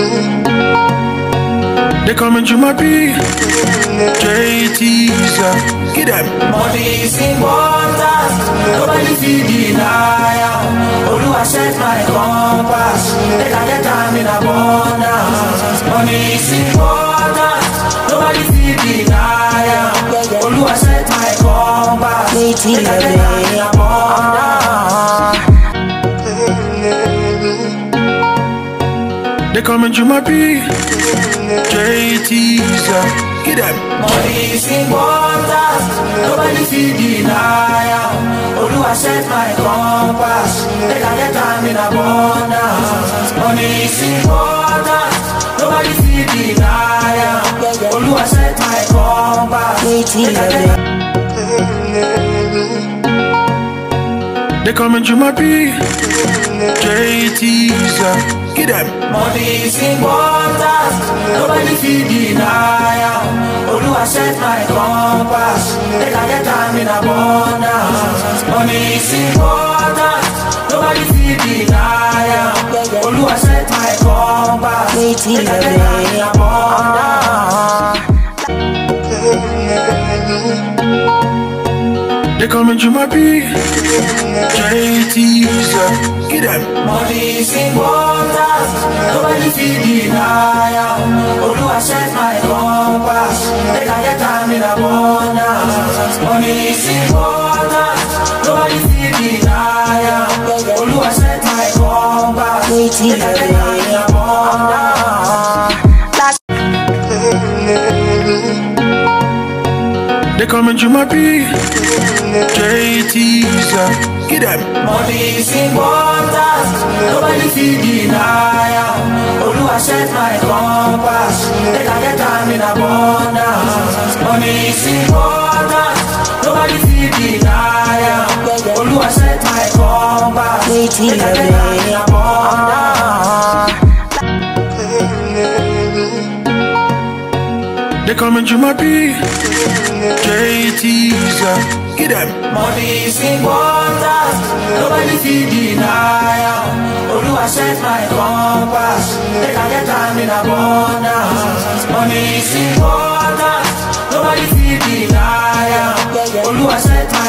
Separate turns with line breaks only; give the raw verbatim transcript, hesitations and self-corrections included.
They coming to my beat. J T's uh, get them.
Money is in wonders, nobody feel denial. Oluwa set my compass, make I get time in abundance. Money is in wonders, nobody feel denial. Oluwa set my compass, make I get time in abundance.
They coming to my beat. J T's uh, get them.
Money is in wonders, nobody feel denial. Oluwa set my compass, make I get time in abundance. Money is in wonders, nobody feel denial. Oluwa set my compass, make I get time.
They coming to my beat. J T's uh, get them.
Money is in wonders, nobody feel denial. Oluwa set my compass, make I get time in abundance. Money is in wonders, nobody feel denial. Oluwa set my compass, make I get time in abundance.
They coming to my beat. J T's uh, get them.
Money is in wonders, nobody feel denial. Oluwa set my compass, make I get time in abundance. Money is in wonders, nobody feel denial. Oluwa set my compass, make I get time in abundance.
They coming to my beat. J T's uh, get them.
Money is in wonders, nobody feel denial. Oluwa set my compass, make I get time in abundance. Money is in wonders, nobody feel denial. Oluwa set my compass, make I get time in abundance.
They coming to my beat. J T's uh, get them.
Money is in wonders, nobody feel denial. Oluwa set my compass, make I get time in abundance. Money is in wonders, nobody feel denial. Oluwa set my